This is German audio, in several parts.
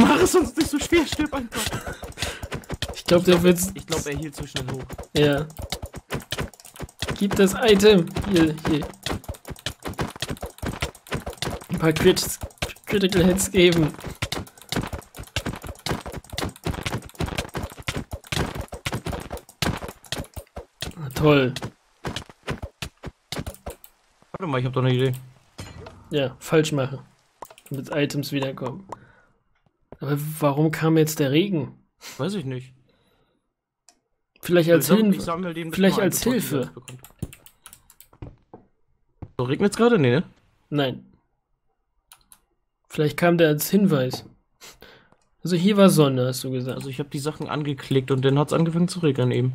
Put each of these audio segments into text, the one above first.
mach es uns nicht so schwer, stirb einfach. Ich glaube, der wird's. Ich glaube, er hielt zu schnell hoch. Ja. Gib das Item. Hier. Ein paar Critical Hits geben. Ah, toll. Warte mal, ich hab doch eine Idee. Ja, falsch machen. Damit Items wiederkommen. Aber warum kam jetzt der Regen? Weiß ich nicht. Vielleicht als Ich Hilfe. sammle dem das Vielleicht mal ein, als bevor die Hilfe. das bekommt. So, regnet's gerade? Nee, ne? Nein. Vielleicht kam der als Hinweis. Also hier war Sonne, hast du gesagt. Also ich habe die Sachen angeklickt und dann hat's angefangen zu regnen eben.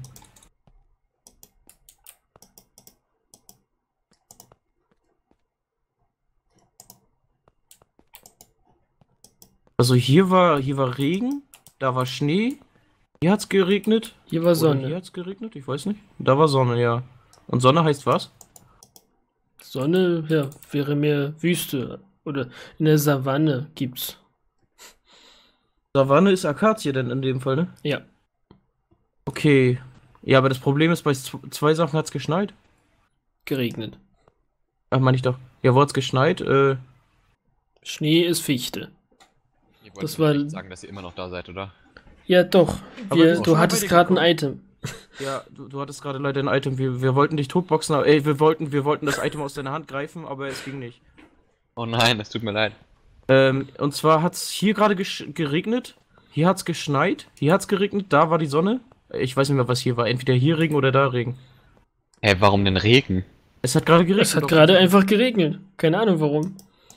Also hier war Regen, da war Schnee, hier hat's geregnet. Hier war Oder Sonne. hier hat's geregnet, ich weiß nicht. Da war Sonne, ja. Und Sonne heißt was? Sonne, ja, wäre mehr Wüste. Oder in der Savanne gibt's. Savanne ist Akazie denn in dem Fall, ne? Ja. Okay. Ja, aber das Problem ist, bei zwei Sachen hat's geschneit. Geregnet. Ach, meine ich doch. Ja, wo hat's geschneit? Schnee ist Fichte. Ihr wollt Das war. nicht sagen, dass ihr immer noch da seid, oder? Ja, doch. Aber wir sind Du schon hattest bei dir gerade ein gekommen. Item. Ja, du hattest gerade leider ein Item. Wir wollten dich totboxen, aber, wir wollten das Item aus deiner Hand greifen, aber es ging nicht. Oh nein, das tut mir leid. Und zwar hat's hier gerade geregnet, hier hat's geschneit, hier hat's geregnet, da war die Sonne. Ich weiß nicht mehr, was hier war. Entweder hier Regen oder da Regen. Hä, warum denn Regen? Es hat gerade geregnet. Es hat gerade einfach geregnet. Keine Ahnung warum.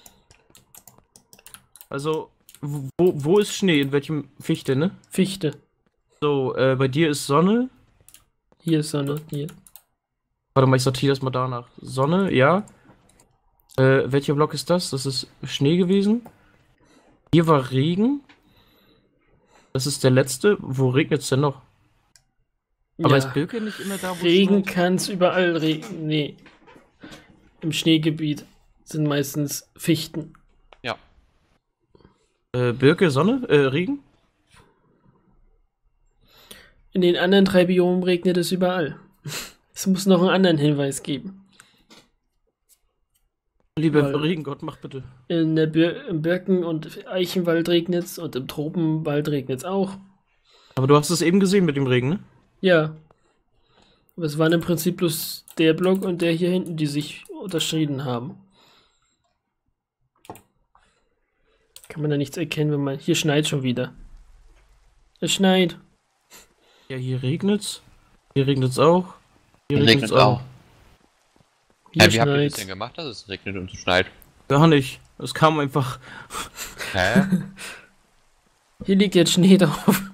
Also, wo ist Schnee? In welchem Fichte, ne? Fichte. So, bei dir ist Sonne. Hier ist Sonne. Hier. Warte mal, ich sortiere das mal danach. Sonne, ja. Welcher Block ist das? Das ist Schnee gewesen. Hier war Regen. Das ist der letzte. Wo regnet es denn noch? Aber Ja. ist Birke nicht immer da, wo es Regen schneit? kann es überall regnen. Nee. Im Schneegebiet sind meistens Fichten. Ja. Birke, Sonne, Regen? In den anderen 3 Biomen regnet es überall. Es muss noch einen anderen Hinweis geben. Lieber Weil- Regengott, mach bitte. Im Birken- und Eichenwald regnet es und im Tropenwald regnet es auch. Aber du hast es eben gesehen mit dem Regen, ne? Ja. Aber es waren im Prinzip bloß der Block und der hier hinten, die sich unterschieden haben. Kann man da nichts erkennen, wenn man... Hier schneit schon wieder. Es schneit. Ja, hier regnet's. Hier regnet's auch. Hier Regnet regnet's auch. Hier Hä, wie habt ihr das schneit. denn gemacht, dass es regnet und schneit? Gar nicht. Es kam einfach. Hä? Hier liegt jetzt Schnee drauf.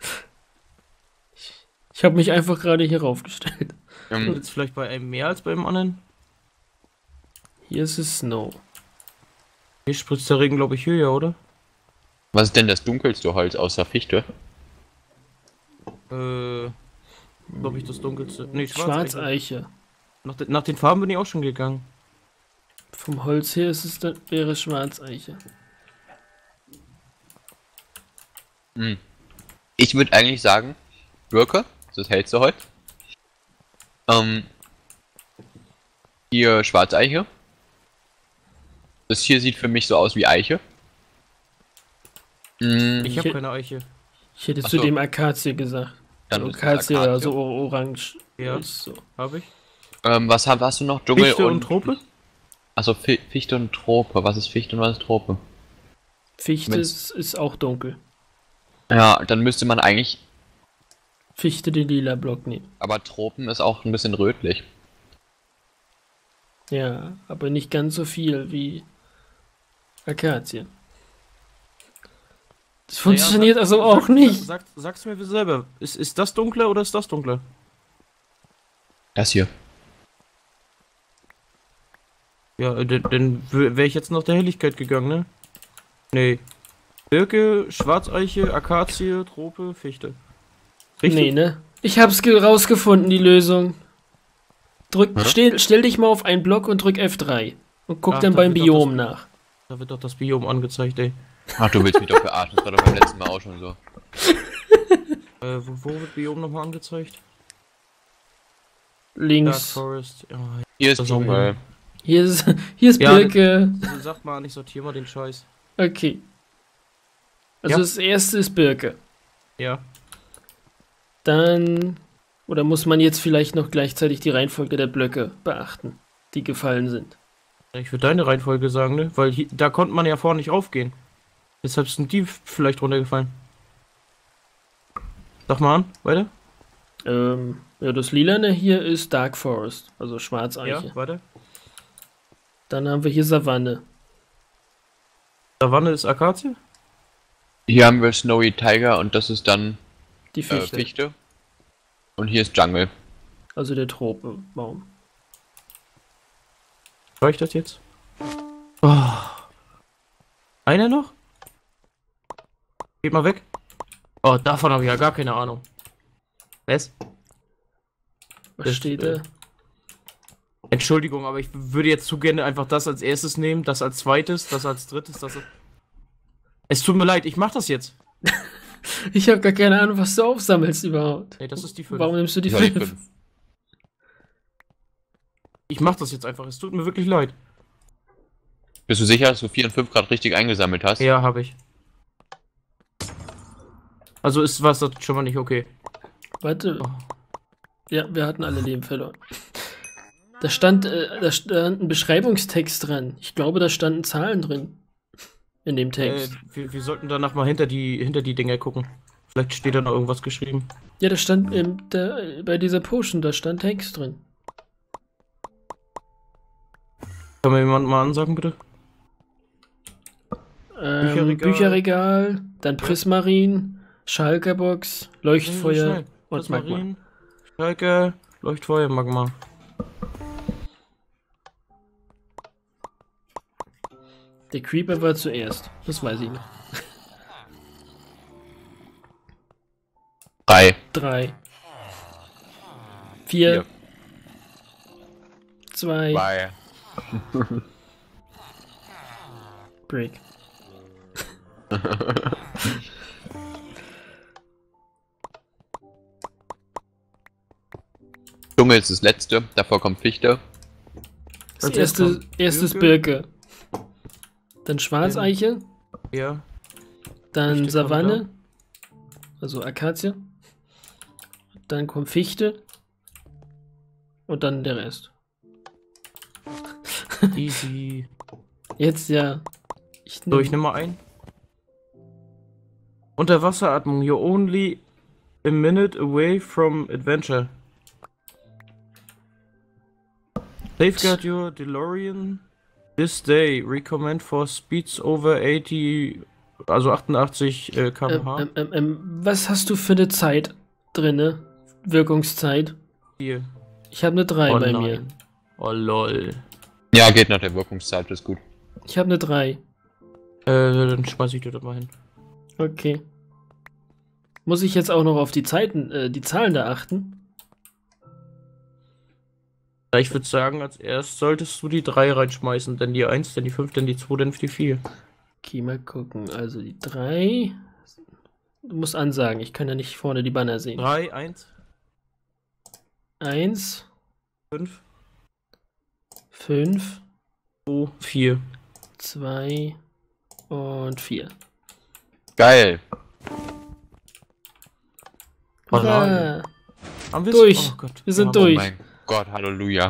Ich habe mich einfach gerade hier raufgestellt. Jetzt vielleicht bei einem mehr als beim anderen. Hier ist es Snow. Hier spritzt der Regen, glaube ich, höher, oder? Was ist denn das dunkelste Holz außer Fichte? Glaube ich, das dunkelste. Nee, Schwarzeiche. Nach den Farben bin ich auch schon gegangen. Vom Holz her ist es dann, wäre es Schwarzeiche. Ich würde eigentlich sagen, Birke, das hellste Holz. Hier Schwarzeiche. Das hier sieht für mich so aus wie Eiche. Ich habe Ich- keine Eiche. Ich hätte Ach zu so. dem Akazie gesagt. Dann Also ist es Akazie, ja, Akazie. so orange. Ja. Ist so. Habe ich. Was hast du noch? Dschungel Fichte und Trope? Achso, Fichte und Trope. Was ist Fichte und was ist Trope? Fichte Wenn's- ist auch dunkel. Ja, dann müsste man eigentlich. Fichte den lila Block nehmen. Aber Tropen ist auch ein bisschen rötlich. Ja, aber nicht ganz so viel wie Akazien. Das funktioniert Naja, also auch nicht. Sag's mir selber. Ist das dunkler oder ist das dunkler? Das hier. Ja, dann wäre ich jetzt nach der Helligkeit gegangen, ne? Nee. Birke, Schwarzeiche, Akazie, Trope, Fichte. Nee, ne? Ich hab's rausgefunden, die Lösung. Stell dich mal auf einen Block und drück F3. Und guck Ach, dann da beim wird doch Biom das- nach. Da wird doch das Biom angezeigt, ey. Ach, du willst mich doch verarschen. Das war doch beim letzten Mal auch schon so. Wo wird Biom nochmal angezeigt? Dark Links. Forest. Ja, Hier ist Das Dschungel. Hier ist Ja, Birke. sag mal, ich sortiere mal den Scheiß. Okay. Also Ja. das erste ist Birke. Ja. Dann, oder muss man jetzt vielleicht noch gleichzeitig die Reihenfolge der Blöcke beachten, die gefallen sind? Ich würde deine Reihenfolge sagen, ne? Weil da konnte man ja vorne nicht raufgehen. Deshalb sind die vielleicht runtergefallen. Sag mal an, weiter. Ja, das Lilane hier ist Dark Forest, also Schwarzeiche. Ja, weiter. Dann haben wir hier Savanne. Savanne ist Akazie? Hier haben wir Snowy Tiger und das ist dann Die Fichte, Fichte. Und hier ist Jungle. also der Tropenbaum. Reicht das jetzt? Oh. Einer noch? Geht mal weg. Oh, davon habe ich ja gar keine Ahnung. Was? Was Das, steht da? Entschuldigung, aber ich würde jetzt zu gerne einfach das als erstes nehmen, das als zweites, das als drittes, das als... Es tut mir leid, ich mach das jetzt. Ich habe gar keine Ahnung, was du aufsammelst überhaupt. Nee, das ist die 5. Warum nimmst du die Das war die 5? 5. Ich mach das jetzt einfach, es tut mir wirklich leid. Bist du sicher, dass du 4 und 5 gerade richtig eingesammelt hast? Ja, habe ich. Also ist was das schon mal nicht okay. Warte. Oh. Ja, wir hatten alle Leben verloren. Da stand ein Beschreibungstext dran. Ich glaube, da standen Zahlen drin. In dem Text. Wir sollten danach mal hinter die Dinger gucken. Vielleicht steht da noch irgendwas geschrieben. Ja, da stand bei dieser Potion, da stand Text drin. Kann mir jemand mal ansagen, bitte? Bücherregal, dann Prismarin, Schalkerbox, Leuchtfeuer und Magma. Prismarin, Schalke, Leuchtfeuer, Magma. Der Creeper war zuerst. Das weiß ich noch. 3. 3. 4. 2. 2. Break. Dschungel ist das letzte, davor kommt Fichte. Das Als erste erstes ist kommt Birke. Dann Schwarzeiche. Ja. Dann Fichte Savanne. kommt Also Akazie. Dann kommt Fichte. Und dann der Rest. Easy. Jetzt ja. So, ich nehme mal ein. Unterwasseratmung. You're only a minute away from adventure. Safeguard your DeLorean this day. Recommend for speeds over 80, also 88 km/h. Was hast du für eine Zeit drinne? Wirkungszeit? Hier. Ich habe eine 3 Oh bei nein. mir. Oh lol. Ja, geht nach der Wirkungszeit, das ist gut. Ich habe eine 3. Dann schmeiß ich dir das mal hin. Okay. Muss ich jetzt auch noch auf die Zeiten, die Zahlen da achten? Ja, ich würde sagen, als erst solltest du die 3 reinschmeißen, dann die 1, dann die 5, dann die 2, dann die 4. Okay, mal gucken. Also die 3. Du musst ansagen, ich kann ja nicht vorne die Banner sehen. 3, 1, 1, 5, 5, 2, 4. 2 und 4. Geil. Hurra! Haben wir's? Durch. Oh Gott. Wir sind haben- durch. Oh mein Gott, Halleluja.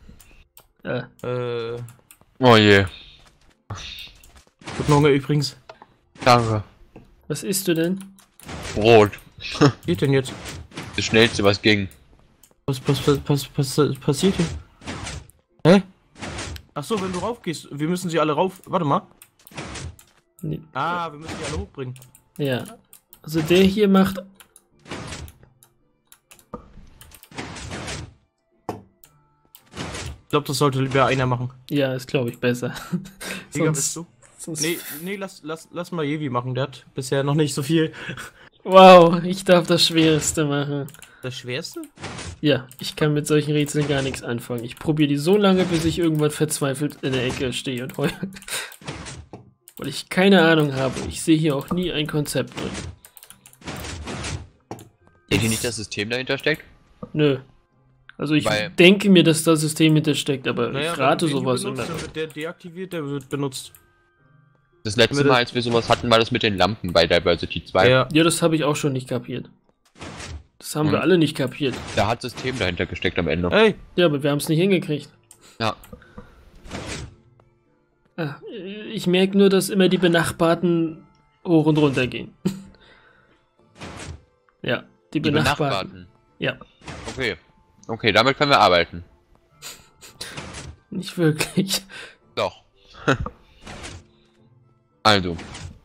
Oh je. Guten Hunger übrigens. Danke. Was isst du denn? Brot. Was geht denn jetzt? Das schnellste, was ging. Was passiert hier? Hä? Achso, wenn du raufgehst, wir müssen sie alle rauf. Warte mal. Nee. Ah, wir müssen die alle hochbringen. Ja. Also der hier macht. Ich glaube, das sollte lieber einer machen. Ja, ist glaube ich besser. Digga, bist du? sonst Nee, lass mal Jevi machen. Der hat bisher noch nicht so viel. Wow, ich darf das Schwerste machen. Das Schwerste? Ja, ich kann mit solchen Rätseln gar nichts anfangen. Ich probiere die so lange, bis ich irgendwann verzweifelt in der Ecke stehe und heule. Weil ich keine Ahnung habe. Ich sehe hier auch nie ein Konzept drin. Seht ihr nicht, das System dahinter steckt? Nö. Also ich Weil- denke mir, dass das System hintersteckt, aber Naja, ich rate wenn du den sowas benutzt, immer. dann wird der deaktiviert, der wird benutzt. Das letzte Wenn wir Mal, das- als wir sowas hatten, war das mit den Lampen bei Diversity 2. Ja, Ja, das habe ich auch schon nicht kapiert. Das haben wir alle nicht kapiert. Da hat System dahinter gesteckt am Ende. ey, Ja, aber wir haben es nicht hingekriegt. Ja. Ah, ich merke nur, dass immer die Benachbarten hoch und runter gehen. Ja, die Die Benachbarten. Benachbarten. Ja, Okay. Okay, damit können wir arbeiten. nicht wirklich. Doch. Also.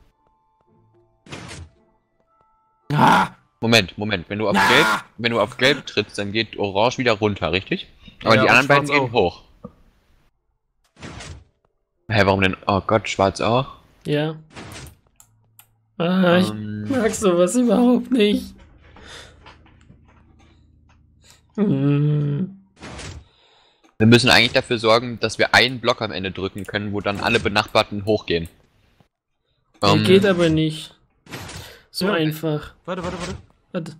ah, Moment. Wenn du auf Gelb trittst, dann geht Orange wieder runter, richtig? Aber Ja, die und anderen beiden Schwarz gehen hoch. Hä, warum denn? Oh Gott, Schwarz auch? Ja. Ah, ich mag sowas überhaupt nicht. Hm. Wir müssen eigentlich dafür sorgen, dass wir einen Block am Ende drücken können, wo dann alle Benachbarten hochgehen. Geht aber nicht. So Ja. einfach. warte. Warte.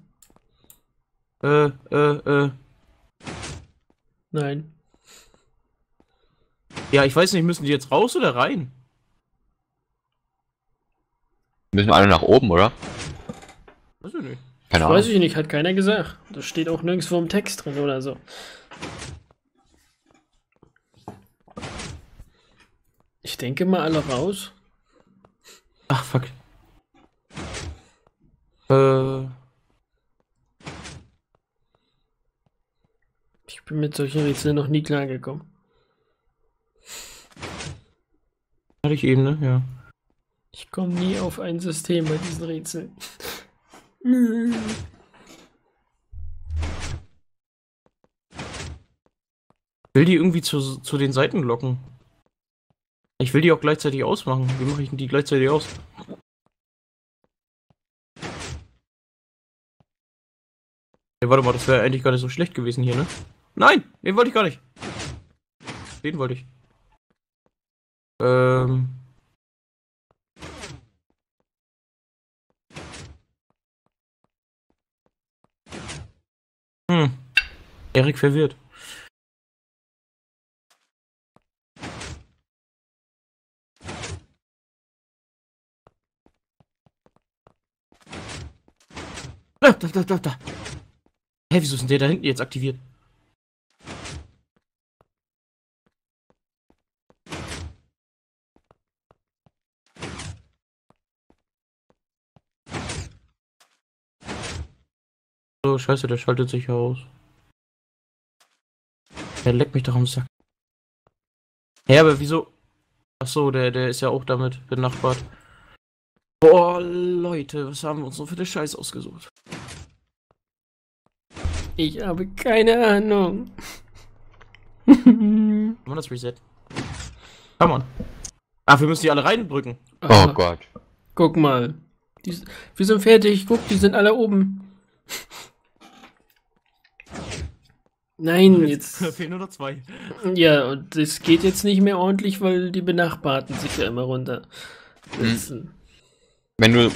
Nein. Ja, ich weiß nicht, müssen die jetzt raus oder rein? Müssen wir alle nach oben, oder? Weiß ich nicht. Keine Ahnung. Weiß ich nicht, hat keiner gesagt. Das steht auch nirgendwo im Text drin oder so. Ich denke mal alle raus. Ach, fuck. Ich bin mit solchen Rätseln noch nie klargekommen. Hatte ich eben, ne? Ja. Ich komme nie auf ein System bei diesen Rätseln. Ich will die irgendwie zu den Seiten locken. Ich will die auch gleichzeitig ausmachen. Wie mache ich denn die gleichzeitig aus? Hey, warte mal, das wäre eigentlich gar nicht so schlecht gewesen hier, ne? Nein, den wollte ich gar nicht. Den wollte ich. Erik verwirrt. Da. Hä, wieso ist denn der da hinten jetzt aktiviert? So, scheiße, der schaltet sich aus. Der leckt mich doch am Sack. Hä, aber wieso? Achso, der ist ja auch damit benachbart. Boah, Leute, was haben wir uns noch für eine Scheiße ausgesucht? Ich habe keine Ahnung. Kann man das Reset? Kann man. Ach, wir müssen die alle reindrücken. Oh Gott. Guck mal. Wir sind fertig. Guck, die sind alle oben. Nein, jetzt. Fehlen nur noch 2. Ja, und das geht jetzt nicht mehr ordentlich, weil die Benachbarten sich ja immer runter sitzen. Wenn du...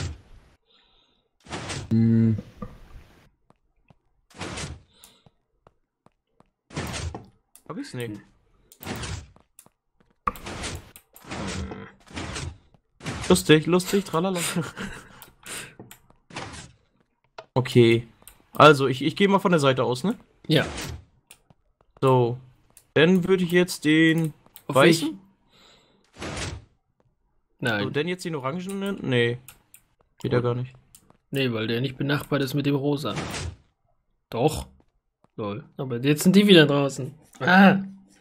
Hab ich's nicht. Lustig, tralala. Okay. Also, ich gehe mal von der Seite aus, ne? Ja. So. Dann würde ich jetzt den Auf weißen. welchen? Nein. So, denn jetzt den orangenen? Nee. Geht ja gar nicht. Nee, weil der nicht benachbart ist mit dem Rosa. Doch. Lol. Aber jetzt sind die wieder draußen. Ah.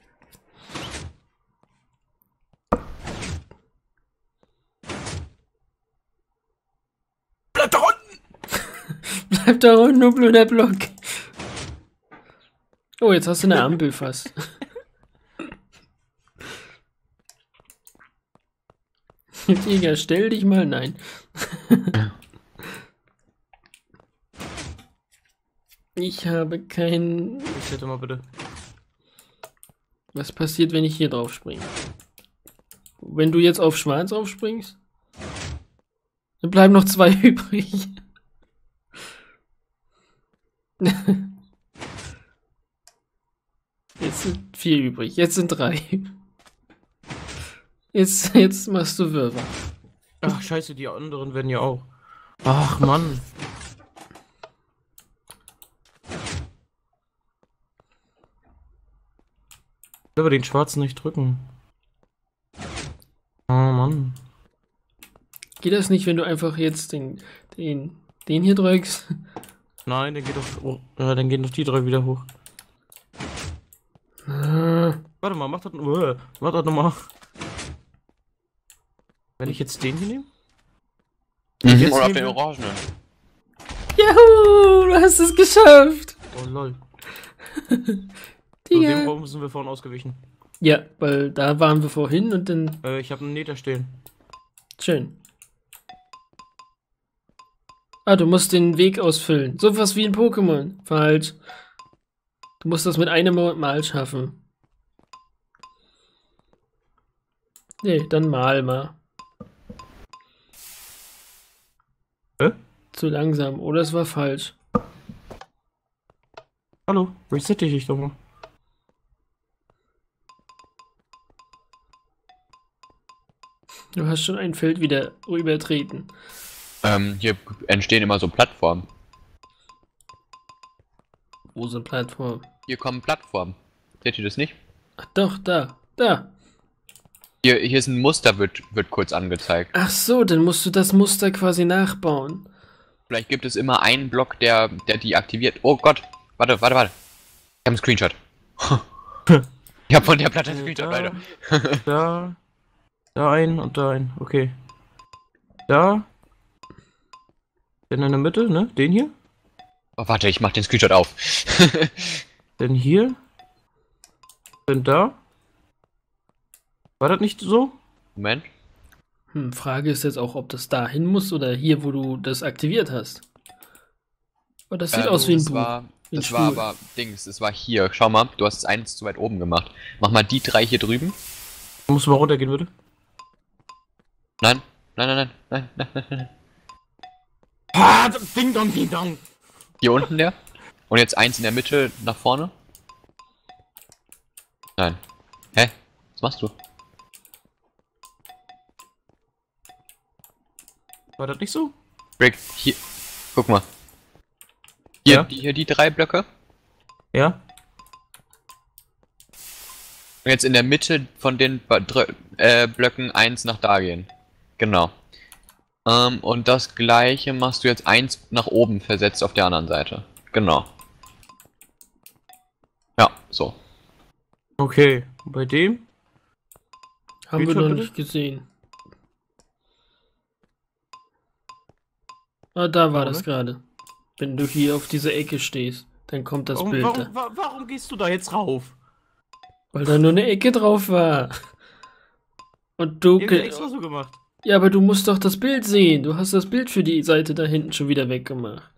Bleib da unten! Bleib da unten, du blöder Block. Oh, jetzt hast du eine Ampel fast. Digga, stell dich mal. Nein. Ich habe kein... Ich hätte mal bitte. Was passiert, wenn ich hier drauf springe? wenn du jetzt auf schwarz aufspringst, dann bleiben noch 2 übrig. Jetzt sind 4 übrig. Jetzt sind 3. Jetzt machst du Würmer. Ach, scheiße, die anderen werden ja auch. Ach, Mann. Ich will aber den schwarzen nicht drücken. Oh, Mann. Geht das nicht, wenn du einfach jetzt den hier drückst? Nein, der geht doch. Oh, dann gehen doch die 3 wieder hoch. Warte mal, mach das nochmal. Wenn ich jetzt den hier nehme? Jetzt Oder auf nehmen den wir- Orangenen. Juhu, du hast es geschafft. Oh lol. So, dem Digga. Raum sind wir vorhin ausgewichen. Ja, weil da waren wir vorhin und dann... Ich habe einen Nether stehen. Schön. Ah, du musst den Weg ausfüllen. So was wie ein Pokémon. Falsch. Du musst das mit einem Mal schaffen. Nee, dann mal. Hä? Zu langsam. Oder es war falsch. Hallo, resette ich dich doch mal. Du hast schon ein Feld wieder übertreten. Hier entstehen immer so Plattformen. Wo sind Plattformen? Hier kommen Plattformen. Seht ihr das nicht? Ach doch, da. Hier ist ein Muster, wird kurz angezeigt. Ach so, dann musst du das Muster quasi nachbauen. Vielleicht gibt es immer einen Block, der die aktiviert. Oh Gott. Warte. Ich habe einen Screenshot. Ich habe von der Platte einen Screenshot, Da, Leute. da ein und da ein. Okay. Da. Dann in der Mitte, ne? Den hier. Oh, warte, ich mach den Screenshot auf. Dann hier. Dann da. War das nicht so? Moment. Frage ist jetzt auch, ob das dahin muss oder hier, wo du das aktiviert hast. Aber das sieht aus wie ein das Buch. war, Wie ein das war Stuhl. aber Dings, das war hier. Schau mal, du hast es eins zu weit oben gemacht. Mach mal die 3 hier drüben. Muss mal runtergehen, bitte. Nein. Ah, Ding Dong, Ding Dong. Hier unten der. Und jetzt eins in der Mitte nach vorne. Nein. Hä? Was machst du? War das nicht so? Rick, hier. Guck mal. Hier, Ja? hier die 3 Blöcke. Ja? Und jetzt in der Mitte von den Blöcken eins nach da gehen. Genau. Und das gleiche machst du jetzt eins nach oben versetzt auf der anderen Seite. Genau. Ja, so. Okay. Bei dem? Haben wir Screenshot noch bitte? nicht gesehen. Ah, da war Ja, das ne? gerade. Wenn du hier auf dieser Ecke stehst, dann kommt das Warum, Bild warum, da. warum gehst du da jetzt rauf? Weil da nur eine Ecke drauf war. Und du... Die haben das extra so gemacht. Ja, aber du musst doch das Bild sehen. Du hast das Bild für die Seite da hinten schon wieder weggemacht.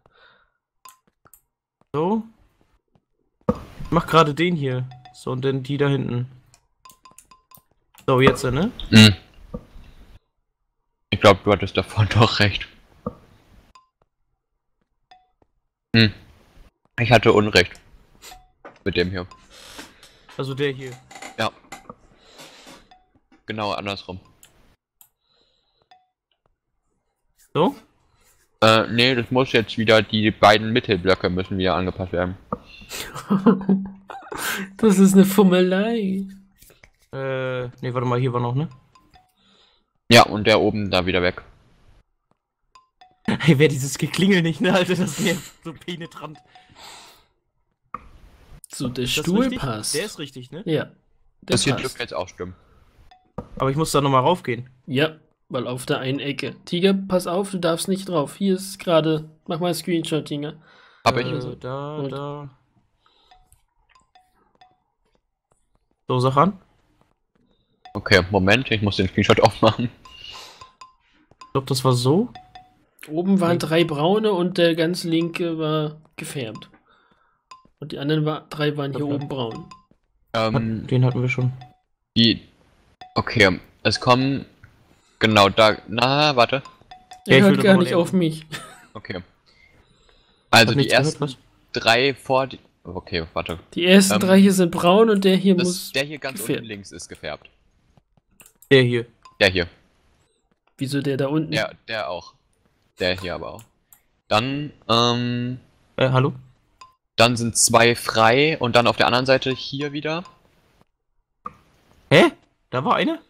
So. Ich mach gerade den hier. So, und dann die da hinten. So, jetzt, ne? Hm. Ich glaube, du hattest davon doch recht. Ich hatte Unrecht. Mit dem hier. Also der hier. Ja. Genau andersrum. So? Nee, das muss jetzt wieder, die beiden Mittelblöcke müssen wieder angepasst werden. Das ist eine Fummelei. Nee, warte mal, hier war noch, ne? Ja, und der oben da wieder weg. Hey, wer dieses Geklingel nicht, ne, Alter, das nervt so penetrant. So, der Ist das Stuhl richtig? passt. Der ist richtig, ne? Ja. Der Das hier passt. dürfte jetzt auch stimmen. Aber ich muss da nochmal raufgehen. Ja, weil auf der einen Ecke. Tiger, pass auf, du darfst nicht drauf. Hier ist gerade. Mach mal einen Screenshot, Tiger. Aber ich. Da, Und- da. So, sag an. Okay, Moment, ich muss den Screenshot aufmachen. Ich glaube, das war so. Oben waren Nee. 3 braune und der ganz linke war gefärbt. Und die anderen 3 waren hier Okay. oben braun. Ähm, Den hatten wir schon. die. Okay, es kommen. Genau, da. Na, warte. Ja, Er ich will hört das gar noch nicht nehmen. auf mich. Okay. Also Hab die nichts gehört, ersten was? 3 vor. Okay, warte. Die ersten 3 hier sind braun und der hier Das, muss. der hier ganz gefärbt. unten links ist gefärbt. Der hier. Der hier. Wieso der da unten? Ja, der auch. Der hier aber auch. Dann, Hallo? dann sind 2 frei und dann auf der anderen Seite hier wieder. Hä? Da war eine?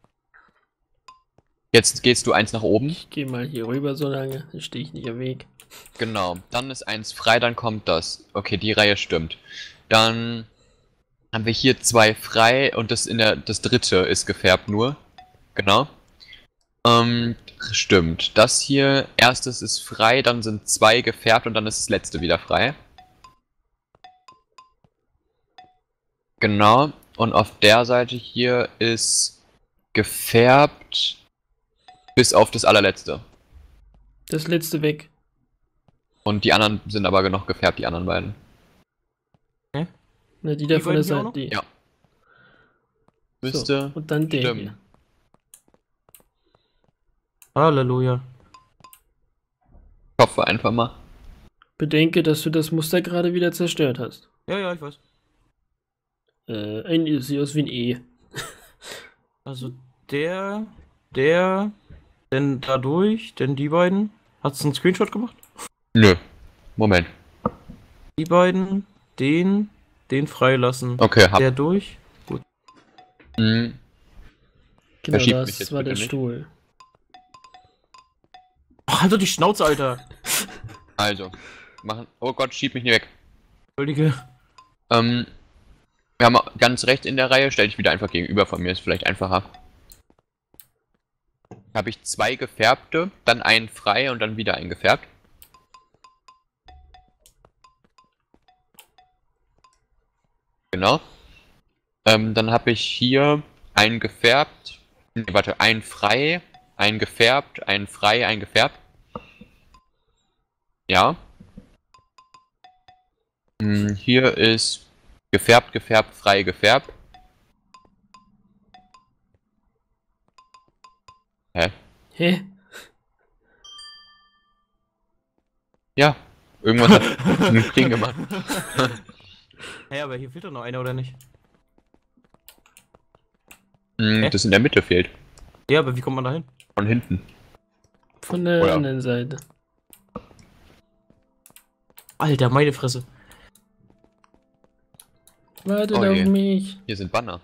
Jetzt gehst du 1 nach oben. Ich geh mal hier rüber so lange, dann stehe ich nicht am Weg. Genau. Dann ist 1 frei, dann kommt das. Okay, die Reihe stimmt. Dann haben wir hier 2 frei und das dritte ist gefärbt nur. Genau. Stimmt. Das hier, erstes ist frei, dann sind 2 gefärbt und dann ist das letzte wieder frei. Genau. Und auf der Seite hier ist gefärbt bis auf das allerletzte. Das letzte weg. Und die anderen sind aber noch gefärbt, die anderen beiden. Na, die da Die von der beiden hier auch Seite. noch? Die. Ja. So, Müsste. und dann der stimmen. hier. Halleluja. Ich hoffe einfach mal. Bedenke, dass du das Muster gerade wieder zerstört hast. Ja, ich weiß. Sieht aus wie ein E. Also der, denn dadurch, denn die beiden. Hast du einen Screenshot gemacht? Nö. Moment. Die beiden, den freilassen. Okay, hab. Der durch. Hm, Genau, Verschiebt mich das jetzt war bitte der nicht. Stuhl. Oh, halt doch die Schnauze, Alter. also. Machen. Oh Gott, schieb mich nicht weg. Entschuldige. Wir haben ganz rechts in der Reihe, stell dich wieder einfach gegenüber von mir, ist vielleicht einfacher. Habe ich 2 gefärbte, dann einen frei und dann wieder einen gefärbt. Genau. Dann habe ich hier einen gefärbt. Nee, warte, einen frei, einen gefärbt, einen frei, einen gefärbt. Ja. Hier ist gefärbt, gefärbt, frei, gefärbt. Hä? Hä? Ja. Irgendwas hat ein Ding gemacht. Hä, aber hier fehlt doch noch einer, oder nicht? Das in der Mitte fehlt. Ja, aber wie kommt man da hin? Von hinten. Von der Oder? anderen Seite. Alter, meine Fresse. Wartet Oh je. auf mich. Hier sind Banner.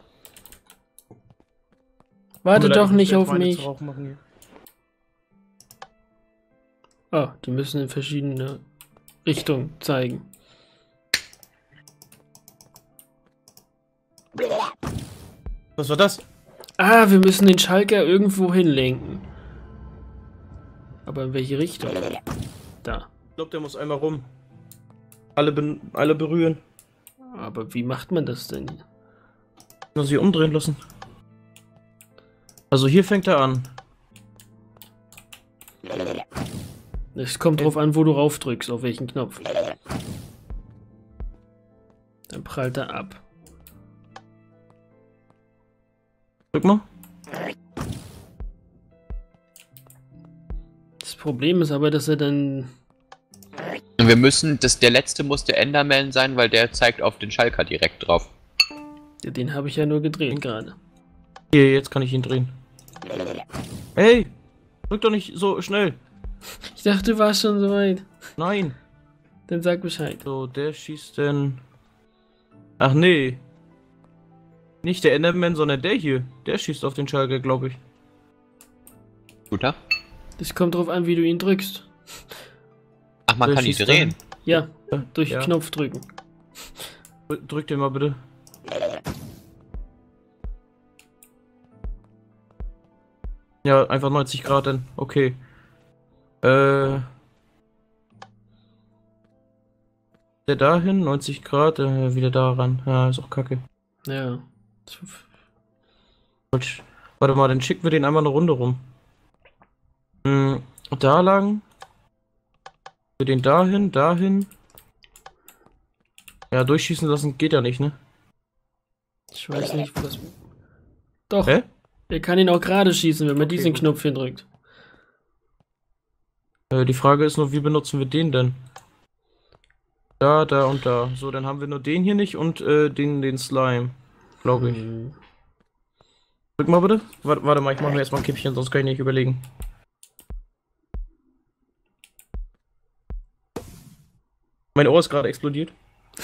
Wartet doch nicht auf Meine mich. zu rauchen machen hier. Oh, die müssen in verschiedene Richtungen zeigen. Was war das? Ah, wir müssen den Schalker irgendwo hinlenken. Aber in welche Richtung? Da. Ich glaube, der muss einmal rum. Alle berühren. Aber wie macht man das denn? Nur sie umdrehen lassen. Also hier fängt er an. Es kommt drauf an, wo du raufdrückst, auf welchen Knopf. Dann prallt er ab. Drück mal. Das Problem ist aber, dass er dann... Und wir müssen, der letzte muss der Enderman sein, weil der zeigt auf den Schalker direkt drauf. Ja, den habe ich ja nur gedreht gerade. Hier, jetzt kann ich ihn drehen. Hey! Drück doch nicht so schnell. Ich dachte, du warst schon so weit. Nein. Dann sag Bescheid. So, der schießt denn... Ach nee. Nicht der Enderman, sondern der hier. Der schießt auf den Schalker, glaube ich. Guter? Das kommt drauf an, wie du ihn drückst. Ach, man Der kann die schießt drehen. Ja, dann. durch Ja. Knopf drücken. Drück den mal bitte. Ja, einfach 90 Grad dann. Okay. Der dahin, 90 Grad, wieder da ran. Ja, ist auch kacke. Ja. Quatsch. Warte mal, dann schicken wir den einmal eine Runde rum. Da lang. Wir den dahin, dahin. Ja, durchschießen lassen geht ja nicht, ne? Ich weiß nicht, was... Doch, Hä? Er kann ihn auch gerade schießen, wenn man Okay, diesen gut. Knopf hier drückt. Die Frage ist nur, wie benutzen wir den denn? Da, da und da. So, dann haben wir nur den hier nicht und den Slime. Glaube ich. Hm. Drück mal bitte. Warte mal, ich mache mir erstmal ein Kippchen, sonst kann ich nicht überlegen. Mein Ohr ist gerade explodiert.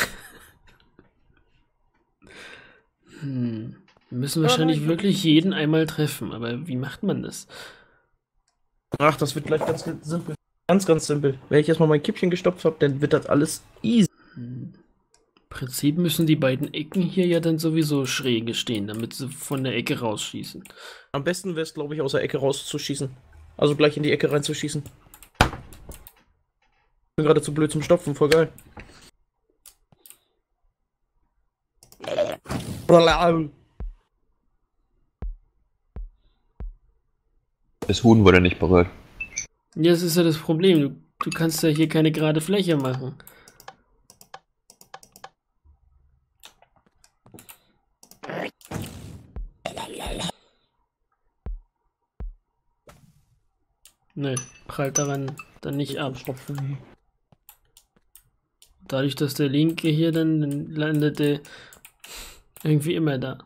Wir müssen wahrscheinlich wirklich jeden einmal treffen, aber wie macht man das? Ach, das wird gleich ganz simpel. Ganz, ganz simpel. Wenn ich erstmal mein Kippchen gestopft habe, dann wird das alles easy. Im Prinzip müssen die beiden Ecken hier ja dann sowieso schräge stehen, damit sie von der Ecke rausschießen. Am besten wäre es, glaube ich, aus der Ecke rauszuschießen. Also gleich in die Ecke reinzuschießen. Bin gerade zu blöd zum Stopfen, voll geil. Das Huhn wurde nicht berührt. Ja, das ist ja das Problem. Du kannst ja hier keine gerade Fläche machen. Ne, prallt daran dann nicht ab. Stopfen. Dadurch, dass der linke hier dann landet der irgendwie immer da.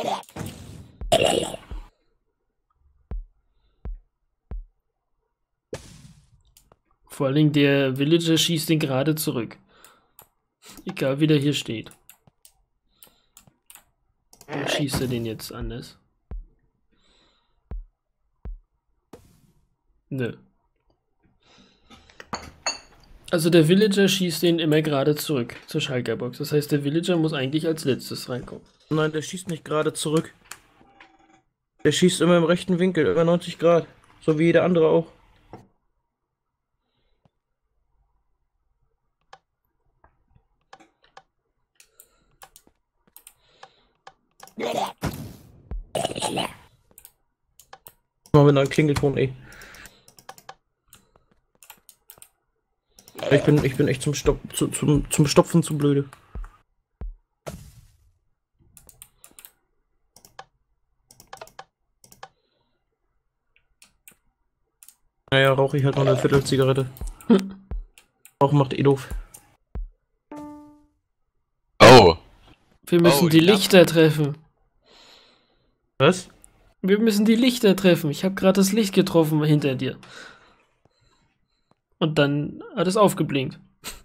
Vor allen Dingen der Villager schießt den gerade zurück. Egal wie der hier steht. Oder schießt er den jetzt anders? Nö. Also der Villager schießt den immer gerade zurück zur Schalkerbox. Das heißt, der Villager muss eigentlich als letztes reinkommen. Nein, der schießt nicht gerade zurück. Der schießt immer im rechten Winkel, immer 90 Grad. So wie jeder andere auch. Mal mit einem Klingelton, ey. Ich bin echt zum Stopfen zu blöde. Naja, rauche ich halt noch eine Viertelzigarette. Rauchen macht eh doof. Oh! Wir müssen Oh, die ja. Lichter treffen. Was? Wir müssen die Lichter treffen. Ich habe gerade das Licht getroffen hinter dir. Und dann hat es aufgeblinkt.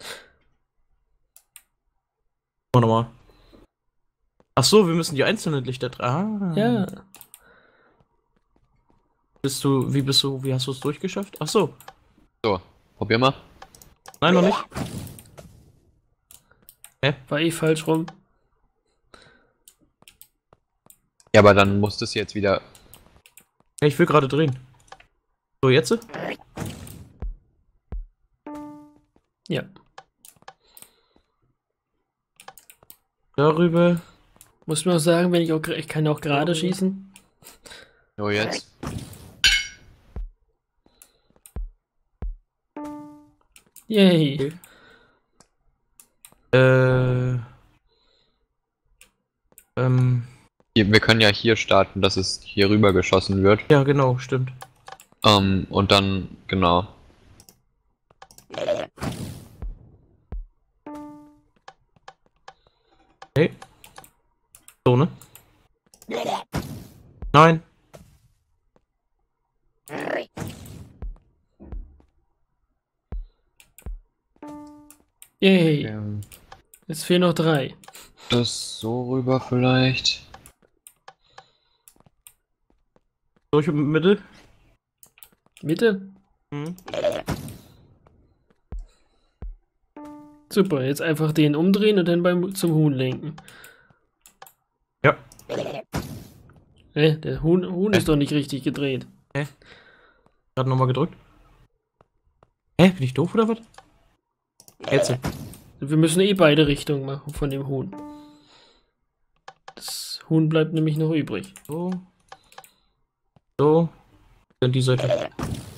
Oh, nochmal. Ach so, wir müssen die einzelnen Lichter Ah. Ja. Wie hast du es durchgeschafft? Ach so. So, probier mal. Nein, noch nicht. War eh falsch rum. Ja, aber dann musst du es jetzt wieder. Ja, ich will gerade drehen. So, jetzt? Ja. Darüber. Muss man auch sagen, wenn ich kann auch gerade schießen. So, jetzt. Yay. Okay. Hier, wir können ja hier starten, dass es hier rüber geschossen wird. Ja, genau, stimmt. Und dann, genau. Okay. So, ne? Nein. Yay. Ähm, Jetzt fehlen noch 3. Das so rüber vielleicht. Durch und Mitte. Mitte? Mhm. Super, jetzt einfach den umdrehen und dann zum Huhn lenken. Ja. Der Huhn ist doch nicht richtig gedreht. Gerade nochmal gedrückt. Hä? Bin ich doof oder was? Jetzt. Wir müssen eh beide Richtungen machen von dem Huhn. Das Huhn bleibt nämlich noch übrig. So. So. Dann die Seite.